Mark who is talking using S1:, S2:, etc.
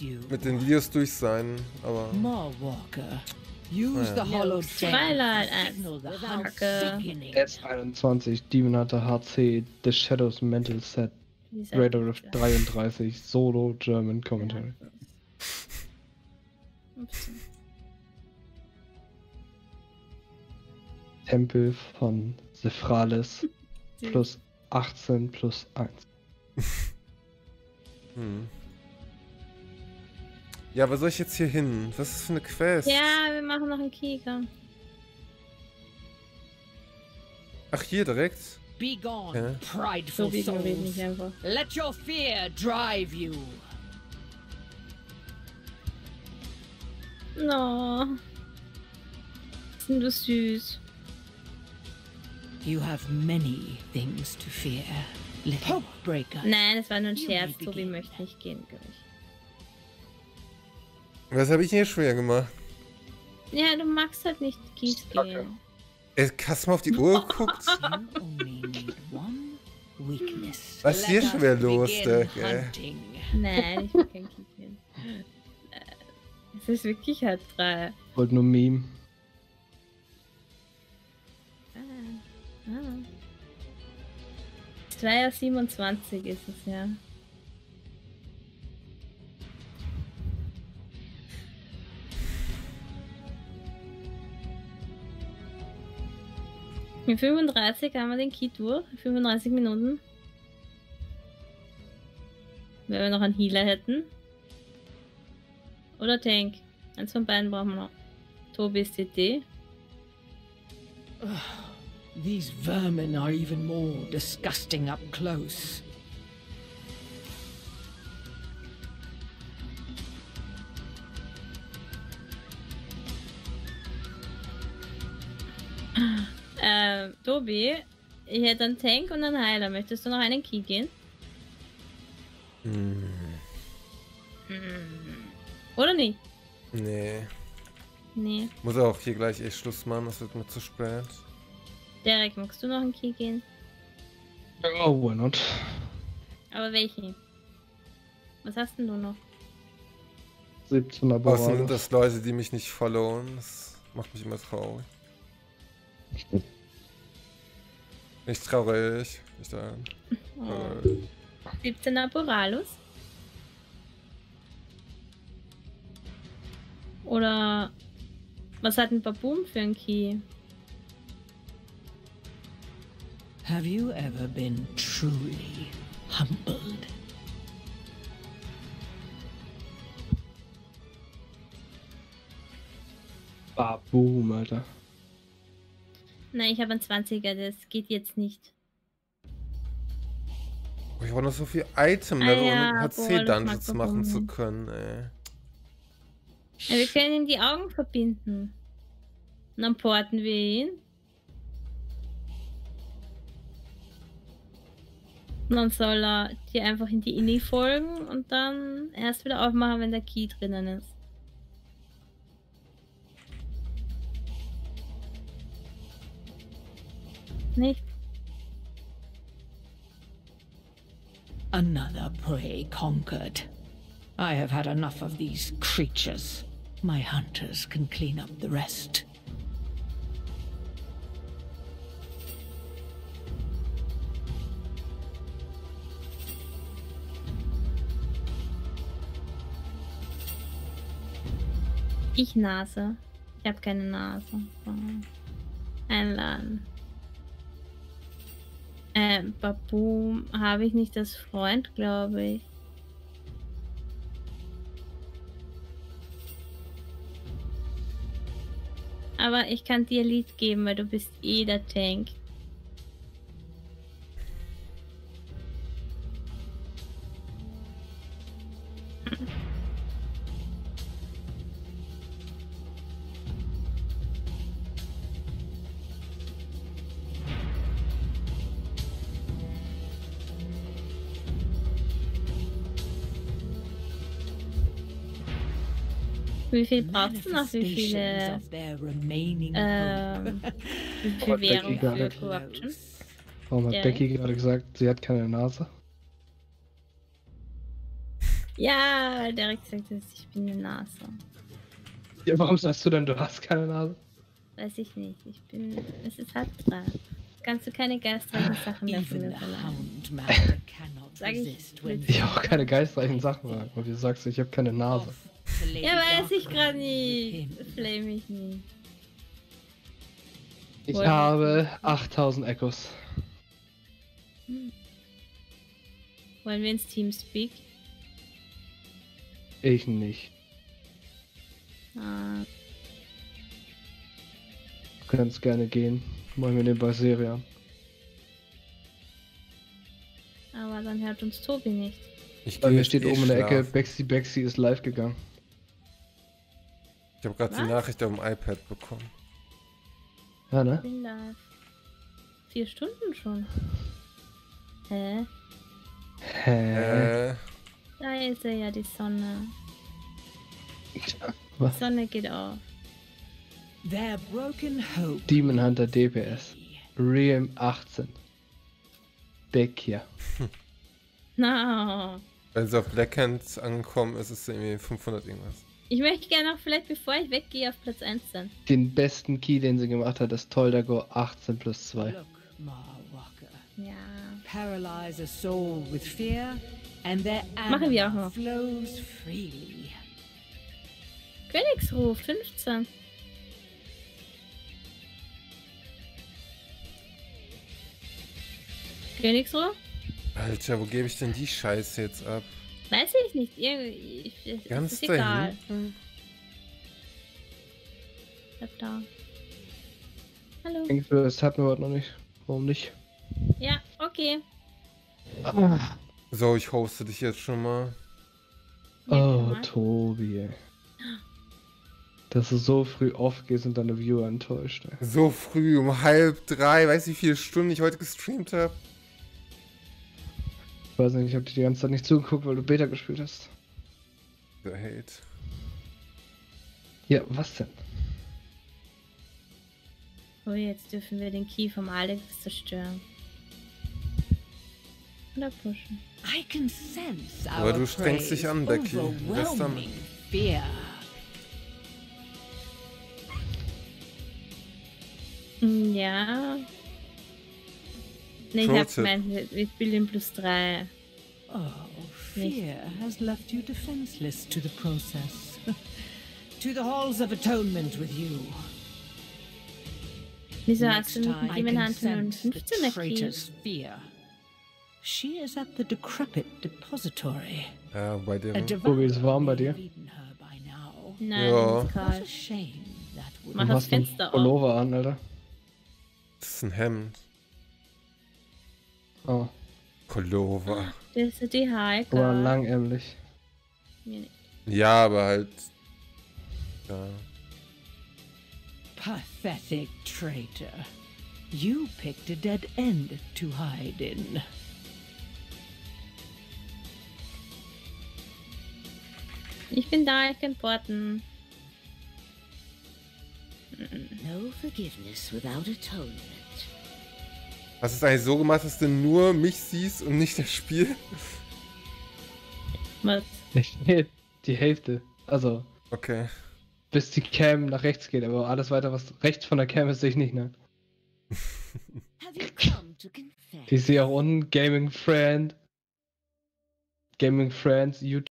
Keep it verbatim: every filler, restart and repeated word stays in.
S1: mit den Videos durch sein, aber...
S2: Use the hollow
S3: Twilight Hacke.
S4: S einundzwanzig, Demon Hunter H C, The Shadows Mental Set, Raider of dreiunddreißig, Solo German Commentary. Tempel von Sephrales plus achtzehn plus eins.
S1: Hm. Ja, aber soll ich jetzt hier hin? Was ist das für eine Quest?
S3: Ja, wir machen noch einen Kieker.
S1: Ach, hier direkt?
S2: Be gone,
S1: Ja.
S2: prideful
S3: So
S2: souls.
S3: reden nicht einfach.
S2: Let your fear drive you.
S3: No. Sind du süß.
S2: You have many things to fear, little breaker.
S3: Nein, das war nur ein Scherz. Tobi möchte nicht gehen, glaube ich.
S1: Was habe ich hier schwer gemacht?
S3: Ja, du magst halt nicht Kies gehen.
S1: Ey, hast du mal auf die Uhr geguckt? Was ist hier schwer los, Dirk, ey?
S3: Nein, ich will kein Kies gehen. Es ist wirklich halb drei.
S4: Ich wollte nur Meme.
S3: Ah. Ah. zwei Uhr siebenundzwanzig ist es, ja. Mit fünfunddreißig haben wir den Key durch. fünfunddreißig Minuten. Wenn wir noch einen Healer hätten. Oder Tank. Eins von beiden brauchen wir noch. Tobi ist T T.
S2: These vermin are even more disgusting up close.
S3: Ähm, Tobi, ich hätte einen Tank und einen Heiler. Möchtest du noch einen Key gehen?
S1: Hm.
S3: Oder nicht?
S1: Nee.
S3: Nee.
S1: Muss auch hier gleich echt Schluss machen, das wird mir zu spät.
S3: Derek, magst du noch einen Key gehen?
S4: Oh, why not?
S3: Aber welchen? Was hast denn du noch?
S4: siebzehner
S1: Außerdem sind
S4: Barade.
S1: das Leute, die mich nicht followen. Das macht mich immer traurig. Nicht traurig. Nicht da.
S3: Oh. siebzehner Boralus? Oder was hat ein Baboom für einen Key?
S2: Have you ever been truly humbled?
S4: Baboom, Alter.
S3: Nein, ich habe einen zwanziger, das geht jetzt nicht.
S1: Ich brauche noch so viel Item-Level,
S3: Ah ja,
S1: um
S3: boah,
S1: H
S3: das
S1: C-Dungeons
S3: mag
S1: machen
S3: Baboom.
S1: zu können, ey.
S3: Ja, wir können ihm die Augen verbinden. Und dann porten wir ihn. Und dann soll er dir einfach in die Inni folgen und dann erst wieder aufmachen, wenn der Key drinnen ist. Nicht?
S2: Another prey conquered. I have had enough of these creatures. My hunters can clean up the rest.
S3: Ich Nase. Ich habe keine Nase. Einladen. Äh, Baboom habe ich nicht als Freund, glaube ich. Aber ich kann dir Lied geben, weil du bist eh der Tank. Wie viel brauchst du noch? Wie viele ähm, wie viel Währung für Corruption?
S4: Warum hat
S3: Ja.
S4: Becky gerade gesagt, sie hat keine Nase?
S3: Ja, weil Derek sagt, dass ich bin eine Nase.
S4: Ja, warum sagst du denn, du hast keine Nase?
S3: Weiß ich nicht. Ich bin. Es ist halb drei. Kannst du keine geistreichen Sachen mehr von mir verlangen? Sag ich.
S4: Ich habe auch keine geistreichen Sachen sagen. Und du sagst, ich habe keine Nase.
S3: Ja, weiß ich gerade nicht. Flame ich nicht.
S4: Ich
S3: Wollen
S4: habe achttausend Echos.
S3: Hm. Wollen wir ins Teamspeak?
S4: Ich nicht.
S3: Ah.
S4: Du kannst gerne gehen. Wollen wir den bei Serie an.
S3: Aber dann hört uns Tobi nicht.
S1: Ich
S4: Bei
S1: gehe
S4: mir
S1: jetzt
S4: steht
S1: eh
S4: oben in der Ecke,
S1: schlafen.
S4: Bexy Bexy ist live gegangen.
S1: Ich habe gerade die
S3: Was?
S1: Nachricht auf dem iPad bekommen.
S4: Ja, ne?
S3: Ich bin live. Vier Stunden schon. Hä?
S4: Hä?
S1: Äh,
S3: Da ist er ja, die Sonne.
S4: Was?
S3: Die Sonne geht auf.
S2: Their broken hope.
S4: Demon Hunter D P S. Realm achtzehn. Back hier.
S3: No.
S1: wenn sie auf Blackhand ankommen, ist es irgendwie fünfhundert irgendwas.
S3: Ich möchte gerne noch vielleicht, bevor ich weggehe, auf Platz eins sein.
S4: Den besten Key, den sie gemacht hat, ist Toldago achtzehn plus zwei.
S2: Look, Mar Walker.
S3: Ja.
S2: Paralyze a soul with fear, and their
S3: Machen wir auch
S2: anima
S3: noch.
S2: flows freely.
S3: Königsruf, fünfzehn. Königsruf?
S1: Alter, wo gebe ich denn die Scheiße jetzt ab?
S3: Weiß ich nicht. Irgendwie. Ich, ich,
S1: Ganz
S3: ist egal.
S1: dahinten?
S3: Bleib da. Hallo.
S4: Das hatten wir heute noch nicht. Warum nicht?
S3: Ja, okay.
S4: Ah.
S1: So, ich hoste dich jetzt schon mal.
S3: Ja,
S4: Oh,
S3: mal.
S4: Tobi, ey. Dass du so früh aufgehst und deine Viewer enttäuscht, ey.
S1: So früh, um halb drei, weißt du, wie viele Stunden ich heute gestreamt habe?
S4: Ich weiß nicht, ich habe dir die ganze Zeit nicht zugeguckt, weil du Beta gespielt hast.
S1: Der Hate.
S4: Ja, was denn?
S3: Oh, jetzt dürfen wir den Key vom Alex zerstören. Oder pushen.
S2: I can sense
S1: Aber
S2: our
S1: du strengst dich
S2: prey's
S1: an, Becky. Was damit?
S2: overwhelming fear.
S3: Hm, ja. Ne, ich hab
S1: Pro-Tipp.
S3: gemeint, wir, wir spielen plus drei.
S2: Oh, fear has left you defenseless to the process. To the halls of atonement with you.
S3: Wieso hast
S2: Next
S3: du
S2: time
S3: mit
S2: I
S3: dem in
S2: can
S3: Hand nur einen
S2: sense the
S3: fünfzehner Key?
S2: traitor's fear. She is at the decrepit depository.
S1: Ja, bei
S2: A
S1: dem.
S4: Tobi, ist warm bei
S2: devourer
S4: dir?
S2: may have eaten her by now.
S3: Nein,
S1: Ja.
S3: das ist
S2: What a
S3: kalt.
S2: shame that would
S3: Mach
S4: Du
S3: das
S4: hast ein
S3: Fenster auf.
S4: Pullover an, Alter.
S1: Das ist ein Hemd.
S4: Oh,
S1: Pullover.
S3: Das ist die
S4: aber
S3: Heike.
S4: langärmlich.
S3: Mir nicht.
S1: Ja, aber halt. Ja.
S2: Pathetic traitor. You picked a dead end to hide in.
S3: Ich bin da, ich kann porten.
S5: No forgiveness without atonement.
S1: Hast du es eigentlich so gemacht, dass du nur mich siehst und nicht das Spiel?
S3: Was?
S4: Nee, die Hälfte. Also,
S1: Okay.
S4: bis die Cam nach rechts geht, aber alles weiter, was rechts von der Cam ist, sehe ich nicht, ne?
S5: Have you come to confess?
S4: Ich sehe auch unten Gaming Friend. Gaming Friends, YouTube.